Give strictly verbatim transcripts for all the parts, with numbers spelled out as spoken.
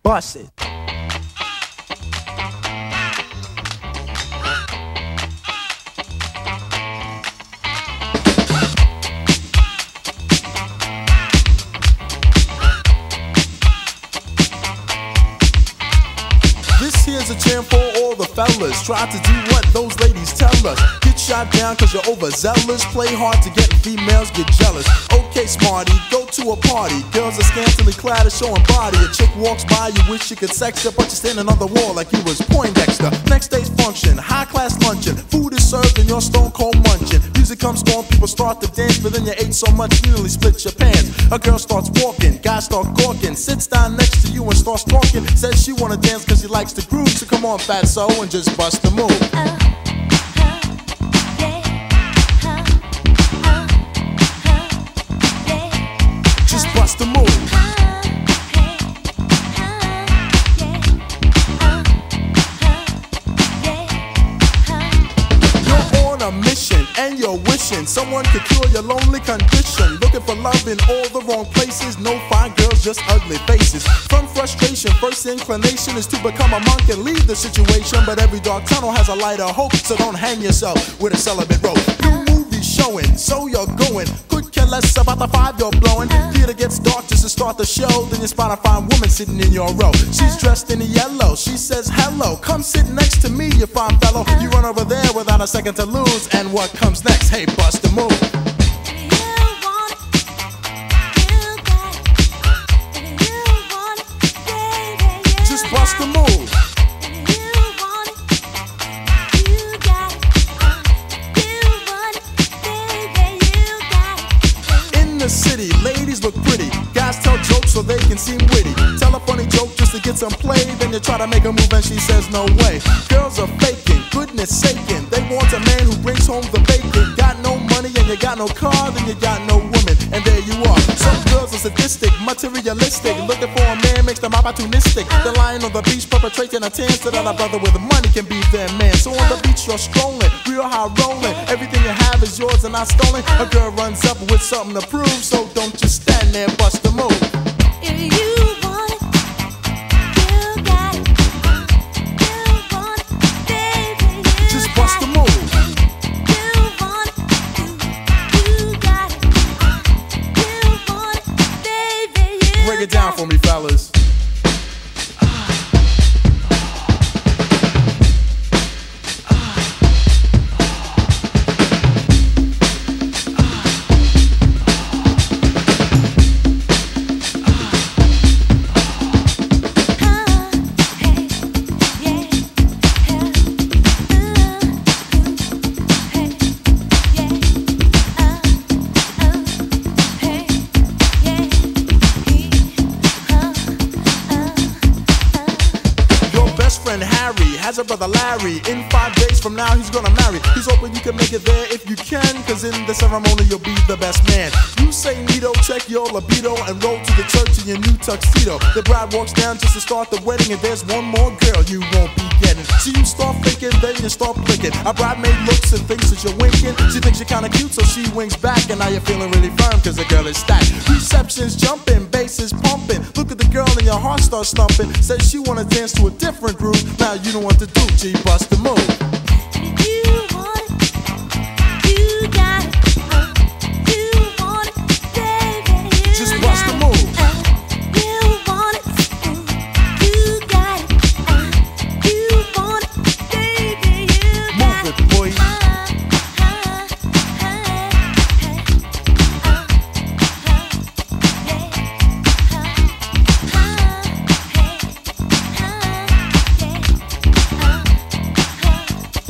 bust it. Here's a jam for all the fellas. Try to do what those ladies tell us. Get shot down cause you're overzealous. Play hard to get females, get jealous. Okay, smarty, go to a party. Girls are scantily clad and showing body. A chick walks by, you wish you could sex her, but you're standing on the wall like you was Poindexter. Next day's function, high class luncheon. Food is served and you're stone cold munching. Music comes on, people start to dance, but then you ate so much you nearly split your pants. A girl starts walking, guys start gawking. Sits down next to you and starts talking. Says she wanna dance cause she likes to groove. So come on, fatso, and just bust the move. Uh, uh, yeah, uh, uh, uh, yeah, just bust the move. uh, hey, uh, yeah, uh, uh, yeah, You're on a mission and you're wishing someone could cure your lonely condition. Looking for love in all the wrong places. No fine girls, just ugly faces. From frustration, first inclination is to become a monk and leave the situation. But every dark tunnel has a light of hope, so don't hang yourself with a celibate rope. New movies showing, so you're going. Could care less about the five you're blowing. Theater gets dark just to start the show. Then you spot a fine woman sitting in your row. She's dressed in yellow, she says hello. Come sit next to me, you fine fellow. You run over there without a second to lose. And what comes next? Hey, bust the move. Bust the move. In the city, ladies look pretty. Guys tell jokes so they can seem witty. Tell a funny joke just to get some play. Then you try to make a move and she says no way. Girls are faking, goodness saking. They want a man who brings home the bacon. Got no money and you got no car, then you got no woman. And there you are. Some girls are sadistic, materialistic. Looking for a man makes them opportunistic. They're lying on the beach perpetrating a tan so that a brother with money can be their man. So on the beach you're strolling, real high rolling. Everything you have is yours and not stolen. A girl runs up with something to prove, so don't just stand there, bust the move. if you want it, you got it. You want it, baby, you Just bust the move. You want it, you, you got it. You want it, baby, you Break it down for me, fellas. Harry has a brother Larry. In five days from now he's gonna marry. He's hoping you can make it there if you can, cause in the ceremony you'll be the best man. You say neato, check your libido, and roll to the church in your new tuxedo. The bride walks down just to start the wedding, and there's one more girl you won't be getting. So you start thinking, then you start blinking. A bridemaid looks and thinks that you're winking. She thinks you're kinda cute, so she winks back, and now you're feeling really firm cause the girl is stacked. Reception's jumping, bass is pumping. Look at the girl and your heart starts thumping. Says she wanna dance to a different groove. Now you know what to do, G, bust the move. You want it, you got it. Uh, you want it, baby, you Just got bust the it. move. Uh, you want it, ooh, you got it. Uh, you want it, baby, you got Move it, boy. Uh, uh, uh, hey, uh, uh, yeah, uh, uh, hey, uh, uh,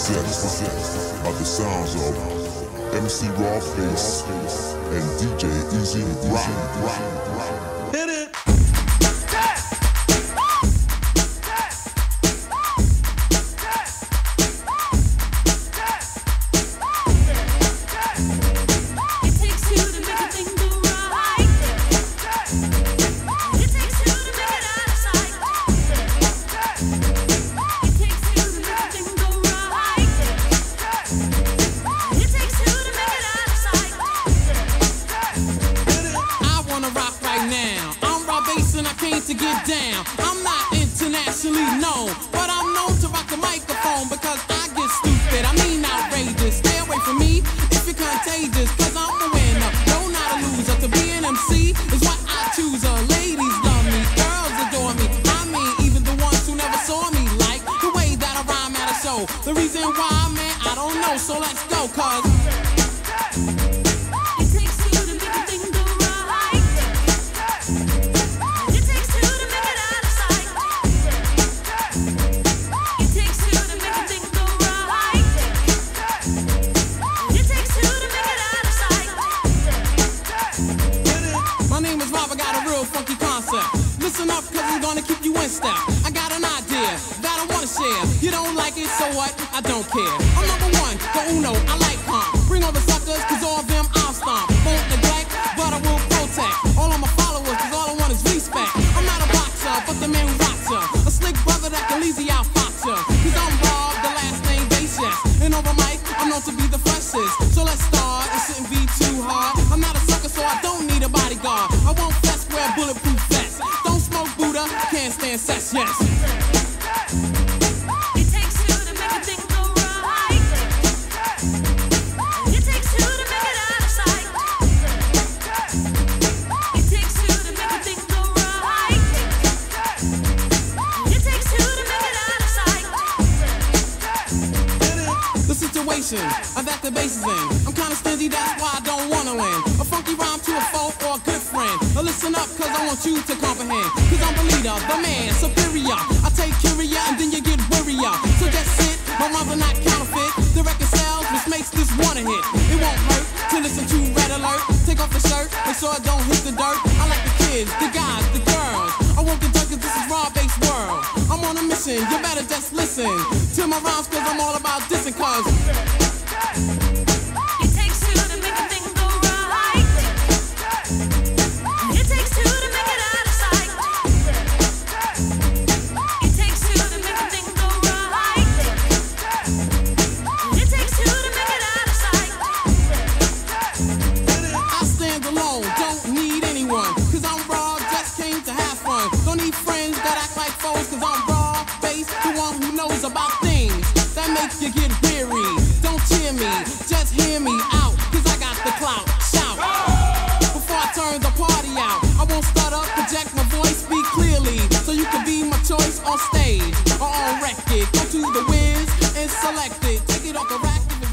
possessed by the sounds of M C Raw Face and D J Easy Rock. Hit it! To get down, I'm not internationally known, but I'm known to rock the microphone because I get stupid, I mean outrageous. Stay away from me if you're contagious, cause I'm a winner, no not a loser. To be an M C is what I choose. Uh, ladies love me, girls adore me, I mean even the ones who never saw me, like the way that I rhyme at a show. The reason why, man, I don't know, so let's go, cause up, cause I'm gonna keep you in step. I got an idea that I wanna share. You don't like it, so what? I don't care. I'm number one, the uno, I like calm. Bring all the suckers, cause all of them I'll stomp. Won't neglect, but I will protect all of my followers, cause all I want is respect. I'm not a boxer, but the man who rocks ya. A slick brother that can easy out fox ya. Cause I'm Rob, the last name base, yes. And over mic, I'm known to be the freshest. So let's start, it shouldn't be too hard. I'm not a sucker, so I don't need a bodyguard. I won't fess, wear bulletproof vests. Don't smoke Buddha, can't stand sex, yes. It takes two to make a thing go right. It takes two to make it out of sight. It takes two to make a thing go right. It takes two to make it out of sight. The situation that the bass is in, I'm kinda stingy, that's why I don't wanna win. A funky rhyme to a foe or a good friend. Now listen up, cause I want you to comprehend. Cause I'm the leader, the man, superior. I take curia and then you get worrier. So just sit, my rhymes are not counterfeit. The record sells, which makes this one a hit. It won't hurt to listen to Red Alert. Take off the shirt, make sure it don't hit the dirt. I like the kids, the guys, the girls. I won't get done cause this is raw-based world. I'm on a mission, you better just listen to my rhymes cause I'm all about dissing cause it takes two to make a thing go right. It takes two to make it out of sight. It takes two to make a thing go right. It takes two to make it out of sight. I stand alone, don't need anyone, cause I'm raw, just came to have fun. Don't need friends that act like foes, cause I'm raw, based, the one who knows about things that make you get weary. Don't cheer me, just hear me out, cause I got the clout, shout. Before I turn the party out, I won't stutter, project my voice, speak clearly, so you can be my choice on stage or on record. Go to the whiz and select it, take it off the rack.